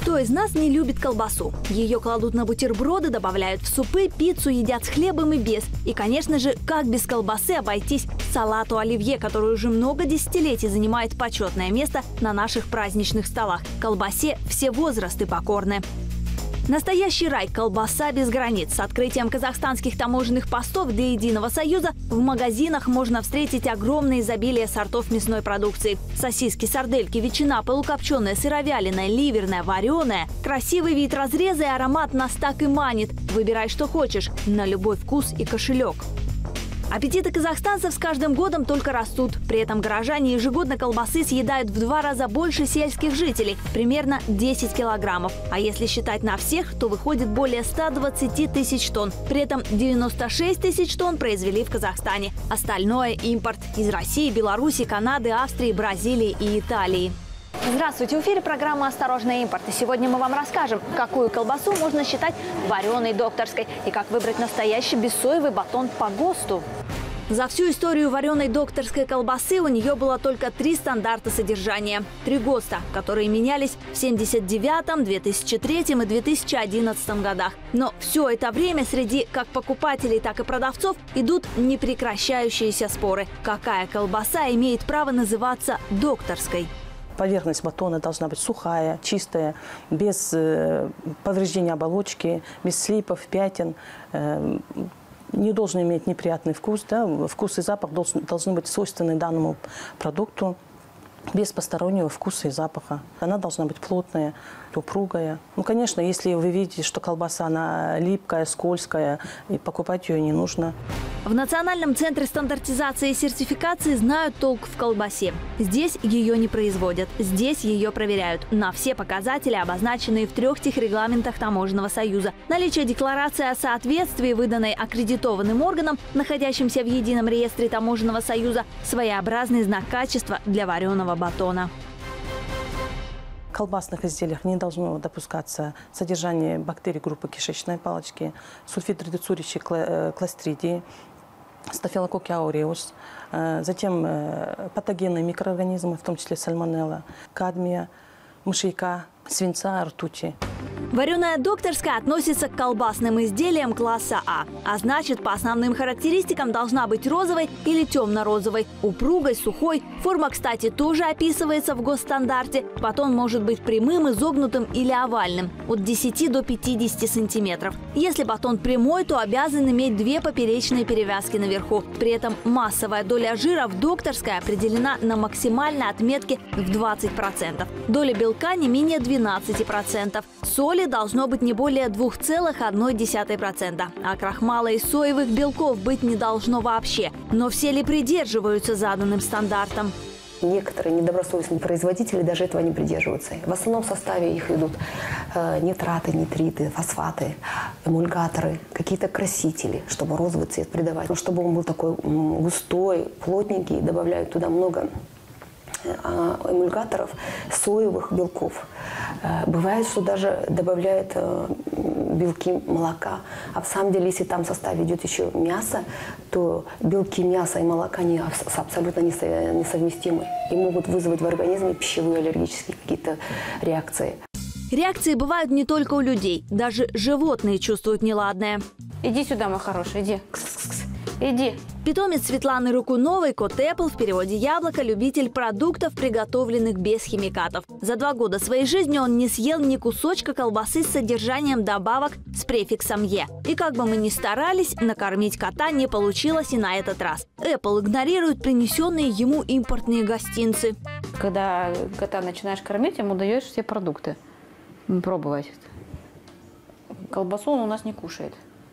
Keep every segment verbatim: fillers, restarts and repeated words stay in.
Кто из нас не любит колбасу? Ее кладут на бутерброды, добавляют в супы, пиццу едят с хлебом и без. И, конечно же, как без колбасы обойтись салату оливье, который уже много десятилетий занимает почетное место на наших праздничных столах. Колбасе все возрасты покорны. Настоящий рай – колбаса без границ. С открытием казахстанских таможенных постов для Единого Союза в магазинах можно встретить огромное изобилие сортов мясной продукции. Сосиски, сардельки, ветчина, полукопченая, сыровяленая, ливерная, вареная. Красивый вид разреза и аромат нас так и манит. Выбирай, что хочешь, на любой вкус и кошелек. Аппетиты казахстанцев с каждым годом только растут. При этом горожане ежегодно колбасы съедают в два раза больше сельских жителей – примерно десять килограммов. А если считать на всех, то выходит более ста двадцати тысяч тонн. При этом девяносто шесть тысяч тонн произвели в Казахстане. Остальное – импорт из России, Беларуси, Канады, Австрии, Бразилии и Италии. Здравствуйте! В эфире программа «Осторожный импорт». И сегодня мы вам расскажем, какую колбасу можно считать вареной докторской и как выбрать настоящий бессоевый батон по ГОСТу. За всю историю вареной докторской колбасы у нее было только три стандарта содержания. Три ГОСТа, которые менялись в семьдесят девятом, две тысячи третьем и две тысячи одиннадцатом годах. Но все это время среди как покупателей, так и продавцов идут непрекращающиеся споры. Какая колбаса имеет право называться докторской? Поверхность батона должна быть сухая, чистая, без э, повреждения оболочки, без слипов, пятен. Э, не должен иметь неприятный вкус. Да? Вкус и запах должен, должны быть свойственны данному продукту, без постороннего вкуса и запаха. Она должна быть плотная, упругая. Ну, конечно, если вы видите, что колбаса она липкая, скользкая, и покупать ее не нужно. В Национальном центре стандартизации и сертификации знают толк в колбасе. Здесь ее не производят, здесь ее проверяют на все показатели, обозначенные в трех техрегламентах Таможенного союза. Наличие декларации о соответствии, выданной аккредитованным органом, находящимся в едином реестре Таможенного союза, своеобразный знак качества для вареного батона. В колбасных изделиях не должно допускаться содержание бактерий группы кишечной палочки, сульфидридицуричи кластридии, стафилококки ауреус, затем патогенные микроорганизмы, в том числе сальмонелла, кадмия, мышьяка, свинца, ртути. Вареная докторская относится к колбасным изделиям класса А. А значит, по основным характеристикам должна быть розовой или темно-розовой, упругой, сухой. Форма, кстати, тоже описывается в госстандарте. Батон может быть прямым, изогнутым или овальным – от десяти до пятидесяти сантиметров. Если батон прямой, то обязан иметь две поперечные перевязки наверху. При этом массовая доля жира в докторской определена на максимальной отметке в двадцать процентов. Доля белка не менее двенадцати процентов. Соли должно быть не более двух целых одной десятой процента. А крахмала и соевых белков быть не должно вообще. Но все ли придерживаются заданным стандартам? Некоторые недобросовестные производители даже этого не придерживаются. В основном в составе их идут э, нитраты, нитриты, фосфаты, эмульгаторы, какие-то красители, чтобы розовый цвет придавать. Но чтобы он был такой густой, плотненький, добавляют туда много эмульгаторов, соевых белков. Бывает, что даже добавляют белки молока. А в самом деле, если там в составе идет еще мясо, то белки мяса и молока не, абсолютно несовместимы и могут вызвать в организме пищевые аллергические какие-то реакции. Реакции бывают не только у людей. Даже животные чувствуют неладное. Иди сюда, мой хороший, иди. Кс-кс-кс. Иди. Питомец Светланы Рукуновой, кот Эппл, в переводе яблоко, любитель продуктов, приготовленных без химикатов. За два года своей жизни он не съел ни кусочка колбасы с содержанием добавок с префиксом «е». И как бы мы ни старались, накормить кота не получилось и на этот раз. Эппл игнорирует принесенные ему импортные гостинцы. Когда кота начинаешь кормить, ему даешь все продукты. Пробовать. Колбасу он у нас не кушает.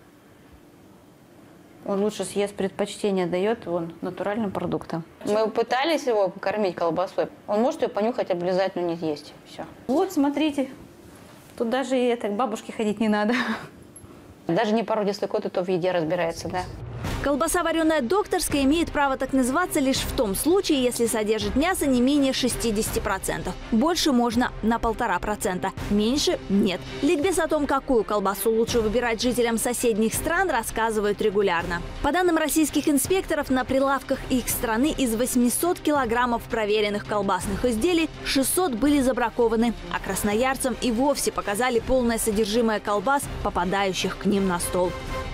Он лучше съест, предпочтение дает он натуральным продуктам. Мы пытались его покормить колбасой. Он может ее понюхать, облизать, но не съесть. Все. Вот, смотрите. Тут даже и это, к бабушке ходить не надо. Даже не породистый кот, и то в еде разбирается, да. Колбаса вареная докторская имеет право так называться лишь в том случае, если содержит мясо не менее шестидесяти процентов. Больше можно на полтора процента, меньше – нет. Ликбез о том, какую колбасу лучше выбирать жителям соседних стран, рассказывают регулярно. По данным российских инспекторов, на прилавках их страны из восьмисот килограммов проверенных колбасных изделий шестьсот были забракованы, а красноярцам и вовсе показали полное содержимое колбас, попадающих к ним на стол.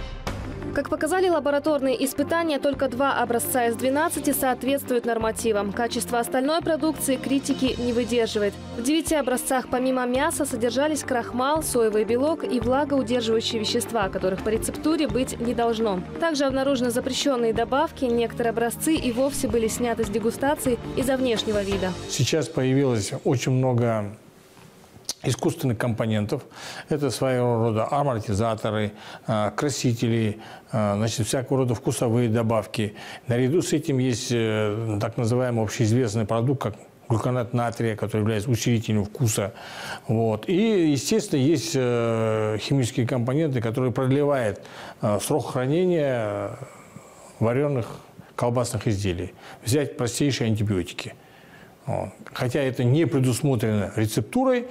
Как показали лабораторные испытания, только два образца из двенадцати соответствуют нормативам. Качество остальной продукции критики не выдерживает. В девяти образцах помимо мяса содержались крахмал, соевый белок и влагоудерживающие вещества, которых по рецептуре быть не должно. Также обнаружены запрещенные добавки, некоторые образцы и вовсе были сняты с дегустации из-за внешнего вида. Сейчас появилось очень много искусственных компонентов. Это своего рода амортизаторы, красители, значит, всякого рода вкусовые добавки. Наряду с этим есть так называемый общеизвестный продукт, как глюконат натрия, который является усилителем вкуса. Вот. И, естественно, есть химические компоненты, которые продлевают срок хранения вареных колбасных изделий. Взять простейшие антибиотики. Вот. Хотя это не предусмотрено рецептурой,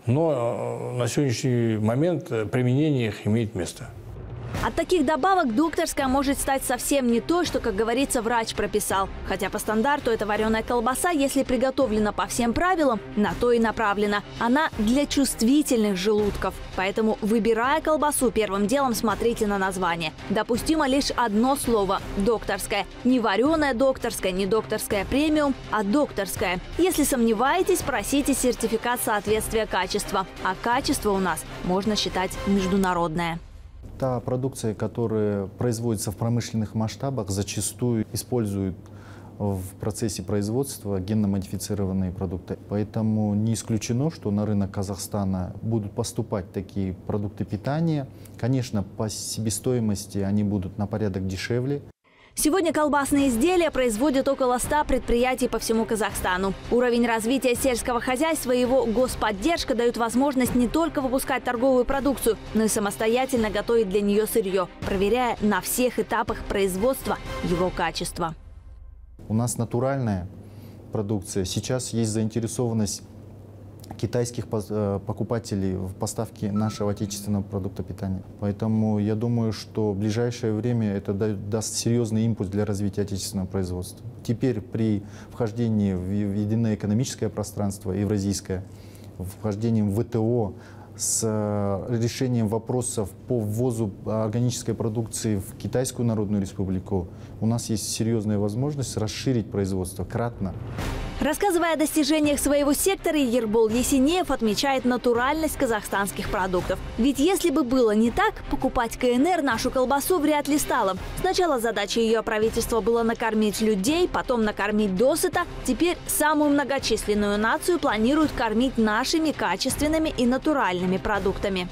но на сегодняшний момент применение их имеет место. От таких добавок докторская может стать совсем не то, что, как говорится, врач прописал. Хотя по стандарту эта вареная колбаса, если приготовлена по всем правилам, на то и направлена. Она для чувствительных желудков. Поэтому, выбирая колбасу, первым делом смотрите на название. Допустимо лишь одно слово – докторская. Не вареная докторская, не докторская премиум, а докторская. Если сомневаетесь, просите сертификат соответствия качества. А качество у нас можно считать международное. Та продукция, которая производится в промышленных масштабах, зачастую используют в процессе производства генно-модифицированные продукты. Поэтому не исключено, что на рынок Казахстана будут поступать такие продукты питания. Конечно, по себестоимости они будут на порядок дешевле. Сегодня колбасные изделия производят около ста предприятий по всему Казахстану. Уровень развития сельского хозяйства и его господдержка дают возможность не только выпускать торговую продукцию, но и самостоятельно готовить для нее сырье, проверяя на всех этапах производства его качество. У нас натуральная продукция. Сейчас есть заинтересованность китайских покупателей в поставке нашего отечественного продукта питания. Поэтому я думаю, что в ближайшее время это даст серьезный импульс для развития отечественного производства. Теперь при вхождении в единое экономическое пространство евразийское, вхождением в ВТО, с решением вопросов по ввозу органической продукции в Китайскую Народную Республику, у нас есть серьезная возможность расширить производство кратно. Рассказывая о достижениях своего сектора, Ербол Есенеев отмечает натуральность казахстанских продуктов. Ведь если бы было не так, покупать КНР нашу колбасу вряд ли стало. Сначала задача ее правительства была накормить людей, потом накормить досыта. Теперь самую многочисленную нацию планируют кормить нашими качественными и натуральными продуктами.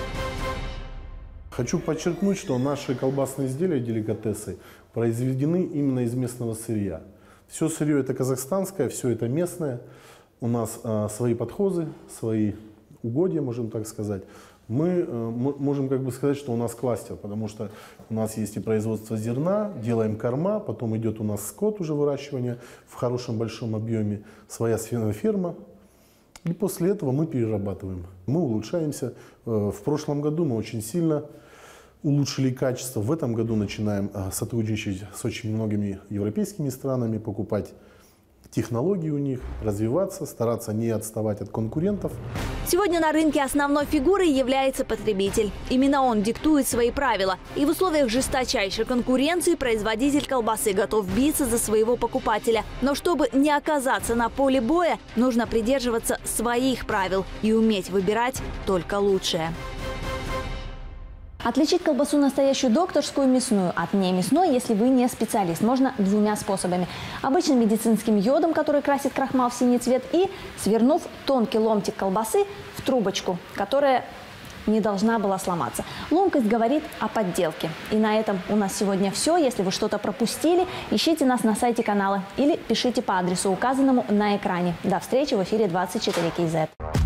Хочу подчеркнуть, что наши колбасные изделия, деликатесы, произведены именно из местного сырья. Все сырье это казахстанское, все это местное. У нас а, свои подхозы, свои угодья, можем так сказать. Мы а, можем как бы сказать, что у нас кластер, потому что у нас есть и производство зерна, делаем корма, потом идет у нас скот уже выращивание в хорошем большом объеме, своя свиноферма. И после этого мы перерабатываем. Мы улучшаемся. В прошлом году мы очень сильно улучшили качество. В этом году начинаем сотрудничать с очень многими европейскими странами, покупать технологии у них, развиваться, стараться не отставать от конкурентов. Сегодня на рынке основной фигурой является потребитель. Именно он диктует свои правила. И в условиях жесточайшей конкуренции производитель колбасы готов биться за своего покупателя. Но чтобы не оказаться на поле боя, нужно придерживаться своих правил и уметь выбирать только лучшее. Отличить колбасу настоящую докторскую мясную от немясной, если вы не специалист, можно двумя способами. Обычным медицинским йодом, который красит крахмал в синий цвет, и свернув тонкий ломтик колбасы в трубочку, которая не должна была сломаться. Ломкость говорит о подделке. И на этом у нас сегодня все. Если вы что-то пропустили, ищите нас на сайте канала или пишите по адресу, указанному на экране. До встречи в эфире двадцать четыре кей зет.